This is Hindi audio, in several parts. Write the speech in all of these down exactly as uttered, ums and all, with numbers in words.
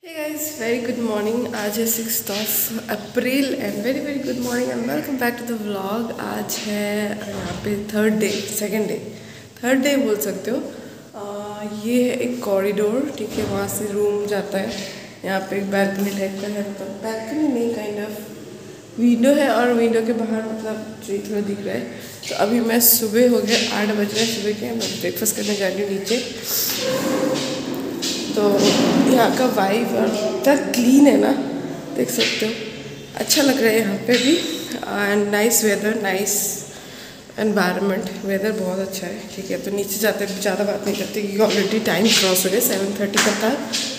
हे गाइस, वेरी गुड मॉर्निंग। आज है sixth of April and very very good morning and welcome back to the vlog. आज है यहाँ पे third day, second day, third day बोल सकते हो। आ, ये है एक कॉरिडोर, ठीक है, वहाँ से रूम जाता है। यहाँ पे एक बैल्कनी टाइप का है, मतलब बैल्कनी नहीं, काइंड ऑफ विंडो है और विंडो के बाहर मतलब ट्री थोड़ा दिख रहा है। तो अभी मैं सुबह हो गया, आठ बज रहे सुबह के, मैं ब्रेकफास्ट करने जा रही हूँ नीचे। तो यहाँ का वाइब और इतना क्लीन है ना, देख सकते हो, अच्छा लग रहा है यहाँ पे भी। And nice weather, nice environment, weather बहुत अच्छा है, ठीक है। तो नीचे जाते ज़्यादा बात नहीं करते क्योंकि ऑलरेडी टाइम क्रॉस हो गया, सेवन थर्टी का था।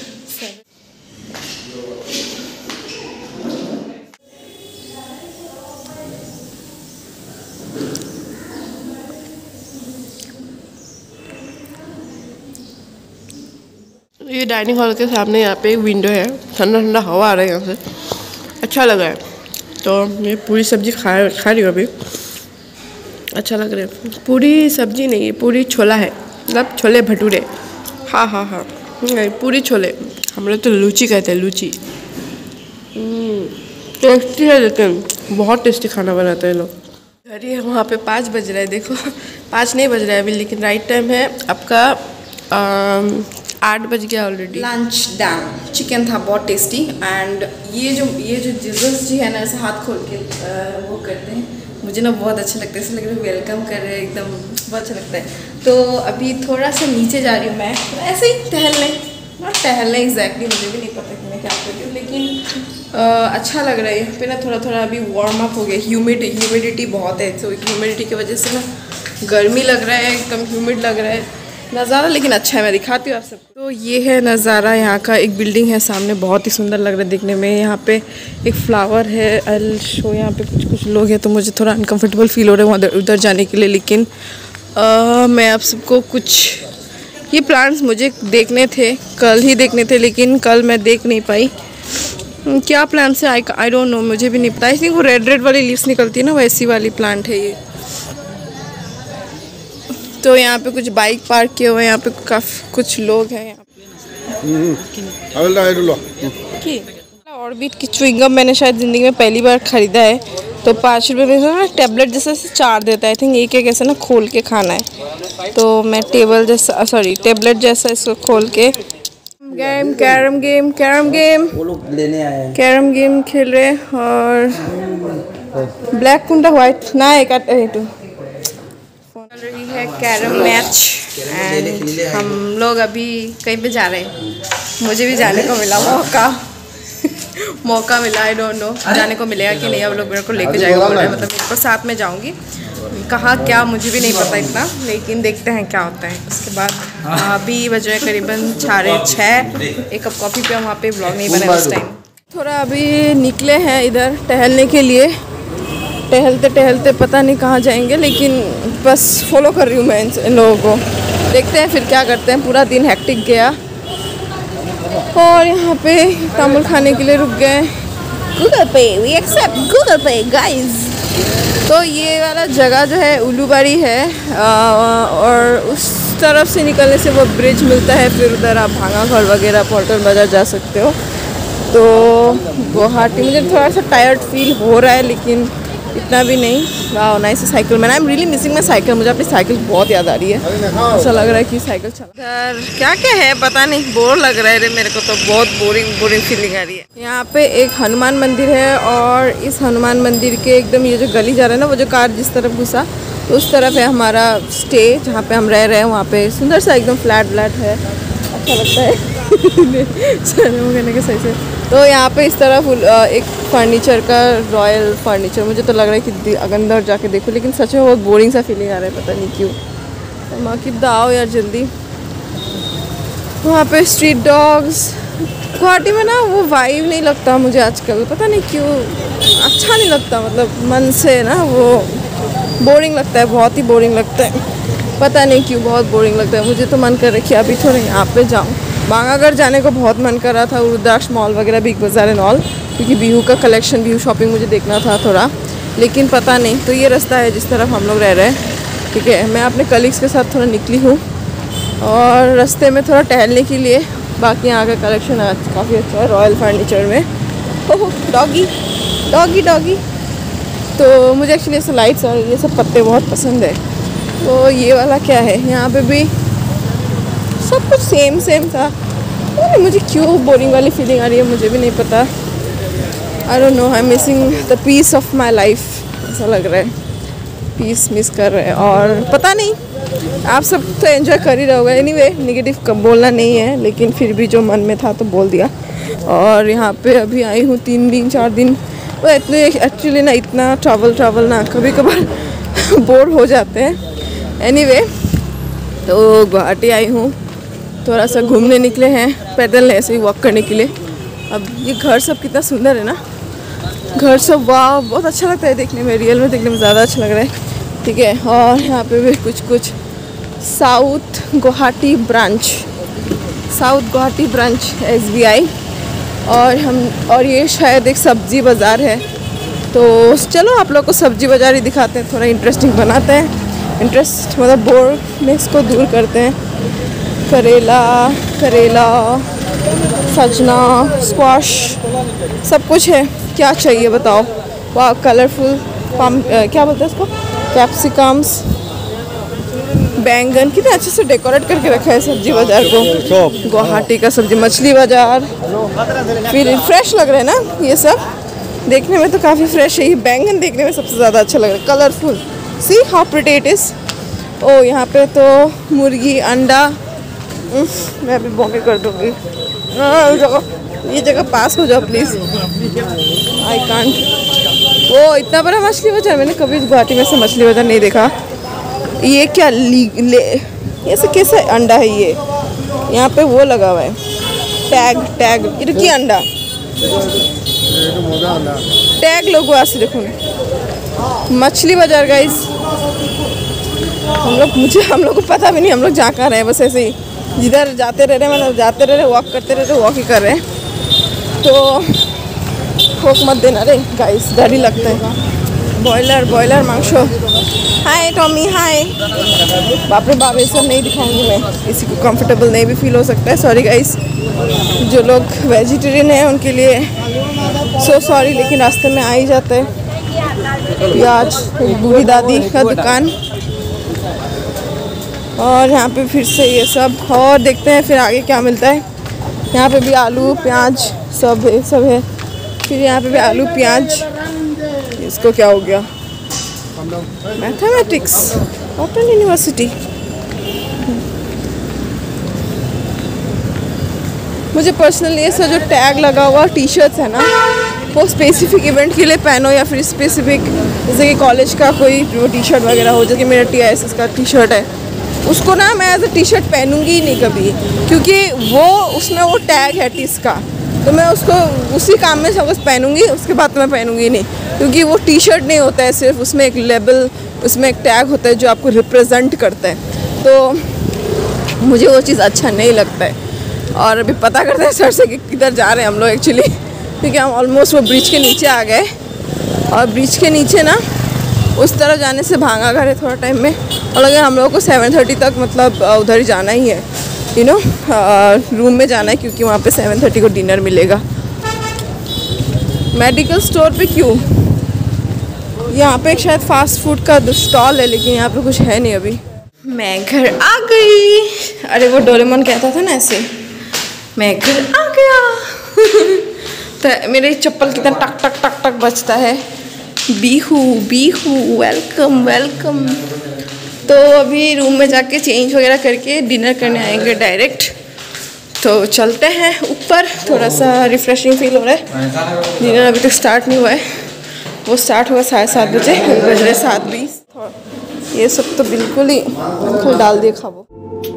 ये डाइनिंग हॉल के सामने यहाँ पे एक विंडो है, ठंडा ठंडा हवा आ रहा है यहाँ से, अच्छा लग रहा है। तो मैं पूरी सब्जी खा खा रही हूँ अभी, अच्छा लग रहा है। पूरी सब्जी नहीं है, पूरी छोला है, मतलब छोले भटूरे। हाँ हाँ हाँ नहीं, पूरी छोले, हम लोग तो लूची कहते हैं, लूची। टेस्टी है, लेकिन बहुत टेस्टी खाना बनाते हैं लोग। अरे वहाँ पे पाँच बज रहा है, देखो पाँच नहीं बज रहा है अभी, लेकिन राइट टाइम है आपका आठ बज गया ऑलरेडी। लंच डन, चिकन था बहुत टेस्टी। एंड ये जो ये जो जीसस जी है ना, ऐसे हाथ खोल के आ, वो करते हैं, मुझे ना बहुत अच्छा लगता है, ऐसे लग रहा है वेलकम कर रहे हैं, एकदम बहुत अच्छा लगता है। तो अभी थोड़ा सा नीचे जा रही हूँ मैं, ऐसे ही टहलने, नॉट टहलने एग्जैक्टली, मुझे भी नहीं पता कि मैं क्या कर रही हूँ, लेकिन आ, अच्छा लग रहा है। यहाँ पे ना थोड़ा थोड़ा अभी वार्म अप हो गया, ह्यूमिड ह्यूमिडिटी बहुत है, तो ह्यूमिडिटी की वजह से ना गर्मी लग रहा है, एकदम ह्यूमिड लग रहा है नज़ारा, लेकिन अच्छा है। मैं दिखाती हूँ आप सबको। तो ये है नज़ारा यहाँ का, एक बिल्डिंग है सामने, बहुत ही सुंदर लग रहा है दिखने में। यहाँ पे एक फ्लावर है, अल शो, यहाँ पे कुछ कुछ लोग हैं, तो मुझे थोड़ा अनकंफर्टेबल फील हो रहा है वहाँ उधर जाने के लिए, लेकिन आ, मैं आप सबको कुछ, ये प्लांट्स मुझे देखने थे, कल ही देखने थे, लेकिन कल मैं देख नहीं पाई। क्या प्लांट्स है, आई आई डोंट नो, मुझे भी नहीं पता। आई थिंक वो रेड रेड वाली लीव्स निकलती है ना, वैसी वाली प्लांट है ये। तो यहाँ पे कुछ बाइक पार्क किए हुए हैं, यहाँ पे काफ़ी कुछ लोग हैं यहाँ पे। और भी च्युइंगम मैंने शायद ज़िंदगी में पहली बार ख़रीदा है। तो पाँच रुपये में ना टैबलेट जैसा चार देता है, आई थिंक एक एक ऐसा ना खोल के खाना है। तो मैं टेबल जैसा, सॉरी टैबलेट जैसा इसको खोल के, game carrom game carrom game वो लोग लेने आए हैं, कैरम गेम खेल रहे हैं। और ब्लैक कुंडा वाइट ना एक चल रही है कैरम मैच। एंड हम लोग अभी कहीं पे जा रहे हैं, मुझे भी जाने को मिला मौका मौका मिला, आई डोंट नो जाने को मिलेगा कि नहीं। अब लोग मेरे को लेके जाएगा, मतलब मेरे को साथ में जाऊंगी, कहाँ क्या मुझे भी नहीं पता इतना, लेकिन देखते हैं क्या होता है। उसके बाद अभी बज रहे करीबन साढ़े छः, एक कप कॉफ़ी पे, वहाँ पे ब्लॉग नहीं बना उस टाइम। थोड़ा अभी निकले हैं इधर टहलने के लिए, टहलते टहलते पता नहीं कहाँ जाएंगे, लेकिन बस फॉलो कर रही हूँ मैं इन लोगों को, देखते हैं फिर क्या करते हैं। पूरा दिन हेक्टिक गया और यहाँ पे तामुल खाने के लिए रुक गए। Google pay, we accept Google pay guys. तो ये वाला जगह जो है उलूबाड़ी है, और उस तरफ से निकलने से वो ब्रिज मिलता है, फिर उधर आप भांगाघर वगैरह पॉल्टन बाजार जा सकते हो। तो गुवाहाटी मुझे थोड़ा सा टायर्ड फील हो रहा है, लेकिन इतना भी नहीं। वाह nice cycle, man I am really missing my cycle, मुझे अपनी साइकिल बहुत याद आ रही है, ऐसा लग रहा है कि साइकिल चला। यार क्या क्या है पता नहीं, बोर लग रहा है रे मेरे को, तो बहुत बोरिंग बोरिंग फीलिंग आ रही है। यहाँ पे एक हनुमान मंदिर है, और इस हनुमान मंदिर के एकदम ये जो गली जा रहा है ना, वो जो कार जिस तरफ घुसा, तो उस तरफ है हमारा स्टे, जहाँ पे हम रह रहे हैं। वहाँ पे सुंदर सा एकदम फ्लैट व्लैट है, अच्छा लगता है करने के सही से। तो यहाँ पे इस तरफ एक फर्नीचर का, रॉयल फर्नीचर, मुझे तो लग रहा है कि अंदर जाके देखो, लेकिन सच में बहुत बोरिंग सा फीलिंग आ रहा है, पता नहीं क्यों। तो माँ कि आओ यार जल्दी। वहाँ पे स्ट्रीट डॉग्स, गुवाहाटी में ना वो वाइब नहीं लगता मुझे आजकल, पता नहीं क्यों, अच्छा नहीं लगता, मतलब मन से ना वो बोरिंग लगता है, बहुत ही बोरिंग लगता है, पता नहीं क्यों बहुत बोरिंग लगता है। मुझे तो मन कर रहा है अभी थोड़ा यहाँ पे जाऊँ, बांगाघर जाने को बहुत मन कर रहा था, रुद्राक्ष मॉल वगैरह, बिग बाज़ार एंड ऑल, क्योंकि बिहू का कलेक्शन, बिहू शॉपिंग मुझे देखना था थोड़ा, लेकिन पता नहीं। तो ये रास्ता है जिस तरफ हम लोग रह रहे हैं, ठीक है। मैं अपने कलीग्स के साथ थोड़ा निकली हूँ, और रास्ते में थोड़ा टहलने के लिए बाकी यहाँ का कलेक्शन काफ़ी अच्छा है रॉयल फर्नीचर में। Oh doggy doggy doggy. तो मुझे एक्चुअली ऐसे लाइट्स और ये सब पत्ते बहुत पसंद है। तो ये वाला क्या है, यहाँ पे भी सब कुछ सेम सेम था। नहीं, मुझे क्यों बोरिंग वाली फीलिंग आ रही है मुझे भी नहीं पता। I don't know, I am missing the piece of my life, ऐसा लग रहा है, पीस मिस कर रहे हैं। और पता नहीं आप सब तो एंजॉय कर ही रहे होगे। एनीवे नेगेटिव कब बोलना नहीं है, लेकिन फिर भी जो मन में था तो बोल दिया। और यहाँ पे अभी आई हूँ तीन दिन चार दिन, वो इतने एक्चुअली ना इतना ट्रैवल ट्रैवल ना कभी कभार बोर हो जाते हैं। एनीवे तो गुवाहाटी आई हूँ, थोड़ा सा घूमने निकले हैं, पैदल ऐसे ही वॉक करने के लिए। अब ये घर सब कितना सुंदर है ना, घर सब वाह बहुत अच्छा लगता है देखने में, रियल में देखने में ज़्यादा अच्छा लग रहा है। ठीक है, और यहाँ पे भी कुछ कुछ south Guwahati branch, south Guwahati branch S B I. और हम और ये शायद एक सब्ज़ी बाज़ार है। तो चलो आप लोग को सब्ज़ी बाज़ार ही दिखाते हैं, थोड़ा इंटरेस्टिंग बनाते हैं, इंटरेस्ट मतलब बोरनेस को दूर करते हैं। करेला करेला सजना स्क्वाश सब कुछ है, क्या चाहिए बताओ। वाह कलरफुल पम क्या बोलते हैं इसको, कैप्सिकम्स, बैंगन, कितने अच्छे से डेकोरेट करके रखा है सब्जी बाज़ार को। गुवाहाटी का सब्जी मछली बाज़ार, फिर फ्रेश लग रहा है ना ये सब देखने में, तो काफ़ी फ्रेश है। ये बैंगन देखने में सबसे ज़्यादा अच्छा लग रहा है, colourful, see how pretty it is. Oh यहाँ पे तो मुर्गी अंडा, मैं अभी बॉके कर दूँगी। जगह ये जगह पास हो जाओ प्लीज़, आई कांट। वो इतना बड़ा मछली बाज़ार, मैंने कभी गुवाहाटी में से मछली बाज़ार नहीं देखा। ये क्या ली ले ये से कैसे अंडा है ये, यहाँ पे वो लगा हुआ है टैग टैग इरकी अंडा टैग लोग वहाँ से देखो मछली बाज़ार गाइस। हम लोग मुझे हम लोग को पता भी नहीं हम लोग जा कर रहे हैं, बस ऐसे ही जिधर जाते रह रहे हैं, मतलब जाते रह रहे, वॉक करते रह रहे, वॉक ही कर रहे हैं। तो ठोक मत देना रे गाइस, डर ही लगता है। बॉयलर बॉयलर मांगशो, हाय टॉमी हाय। बाप रे बाप ये सब नहीं दिखाऊंगी मैं, किसी को कंफर्टेबल नहीं भी फील हो सकता है, सॉरी गाइस। जो लोग वेजिटेरियन हैं उनके लिए सो सॉरी, लेकिन रास्ते में आ ही जाते हैं। प्याज, बूढ़ी दादी का दुकान, और यहाँ पे फिर से ये सब, और देखते हैं फिर आगे क्या मिलता है। यहाँ पे भी आलू प्याज सब है सब है फिर यहाँ पे भी आलू प्याज। इसको क्या हो गया, मैथमेटिक्स ओपन यूनिवर्सिटी। मुझे पर्सनली ये सब जो टैग लगा हुआ टी शर्ट्स है ना, वो स्पेसिफिक इवेंट के लिए पहनो, या फिर स्पेसिफिक जैसे कि कॉलेज का कोई वो टी शर्ट वगैरह हो, जैसे कि मेरा टी आई एस एस का टी शर्ट है, उसको ना मैं एज अ टी शर्ट पहनूंगी ही नहीं कभी, क्योंकि वो उसमें वो टैग है टीस का, तो मैं उसको उसी काम में सब पहनूंगी, उसके बाद तो मैं पहनूंगी नहीं, क्योंकि वो टी शर्ट नहीं होता है सिर्फ, उसमें एक लेबल, उसमें एक टैग होता है जो आपको रिप्रेजेंट करता है। तो मुझे वो चीज़ अच्छा नहीं लगता है। और अभी पता करते हैं सर से कि किधर जा रहे हैं हम लोग एक्चुअली, क्योंकि हम ऑलमोस्ट वो ब्रिज के नीचे आ गए, और ब्रिज के नीचे ना उस तरह जाने से भांगा घर है थोड़ा टाइम में, और लगे हम लोगों को सेवन थर्टी तक मतलब उधर ही जाना ही है, यू नो रूम में जाना है, क्योंकि वहाँ पे सेवन थर्टी को डिनर मिलेगा। मेडिकल स्टोर पे क्यों, यहाँ पे एक शायद फास्ट फूड का स्टॉल है, लेकिन यहाँ पे कुछ है नहीं अभी। मैं घर आ गई, अरे वो डोरेमोन कहता था ना ऐसे, मैं घर आ गया। तो मेरे चप्पल कितना टक टक टक टक बजता है, बीहू बीहू वेलकम वेलकम। तो अभी रूम में जाके चेंज वगैरह करके डिनर करने आएंगे डायरेक्ट। तो चलते हैं ऊपर, थोड़ा सा रिफ्रेशिंग फील हो रहा है। डिनर अभी तक स्टार्ट नहीं हुआ है, वो स्टार्ट होगा साढ़े सात बजे, बज रहे सात बीस। ये सब तो बिल्कुल ही अंकल डाल दिए खाओ।